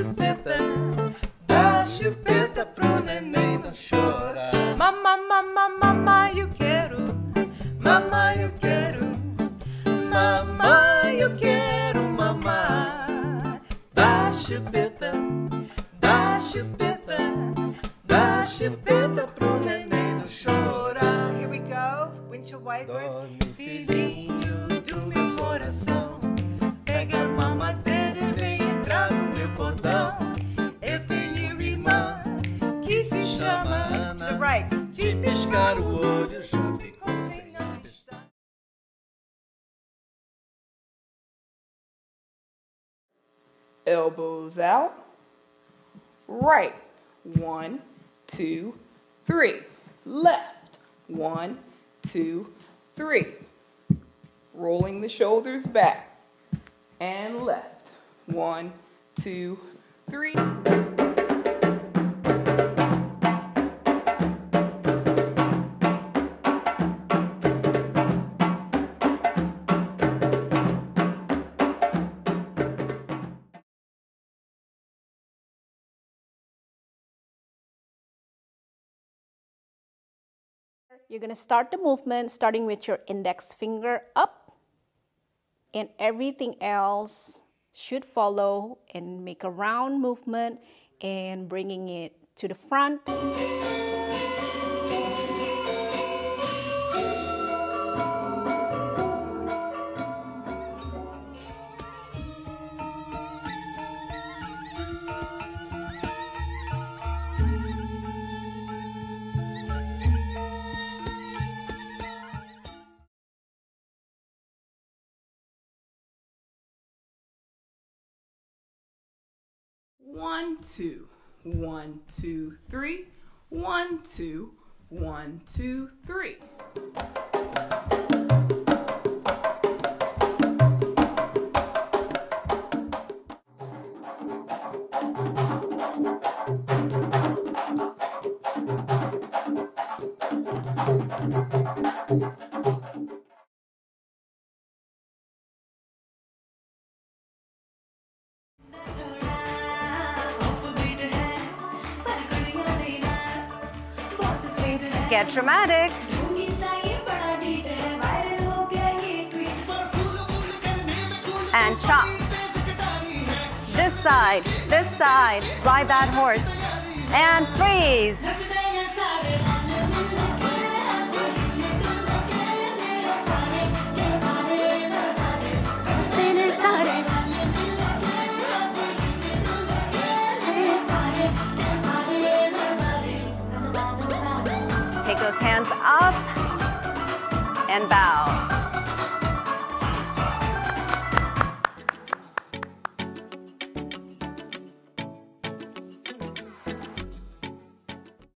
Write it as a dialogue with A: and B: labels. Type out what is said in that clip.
A: chupeta, dá chupeta pro neném não chorar.
B: Mamãe, eu quero.
A: Mamãe, eu quero. Mamãe, eu quero mamar. Dá chupeta, dá chupeta, dá chupeta pro neném não chorar.
B: Here we go. Windshield wipers.
A: Dorme, filhinho do meu coração. Pega a mamadeira e vem entrar no meu portão. Eu tenho irmã que se chama Ana.
B: To the right.
A: De piscar o olho já ficou sem amistade.
C: Elbows out. Right. 1, 2, 3. Left. 1, 2, 3. Rolling the shoulders back. And left. 1, 2, 3.
D: You're going to start the movement starting with your index finger up, and everything else should follow, and make a round movement and bringing it to the front.
C: One, two, 1, 2, 3. 1, 2, 1, 2, 3.
B: Get dramatic. And chop. This side, ride that horse. And freeze. Take those hands up and bow.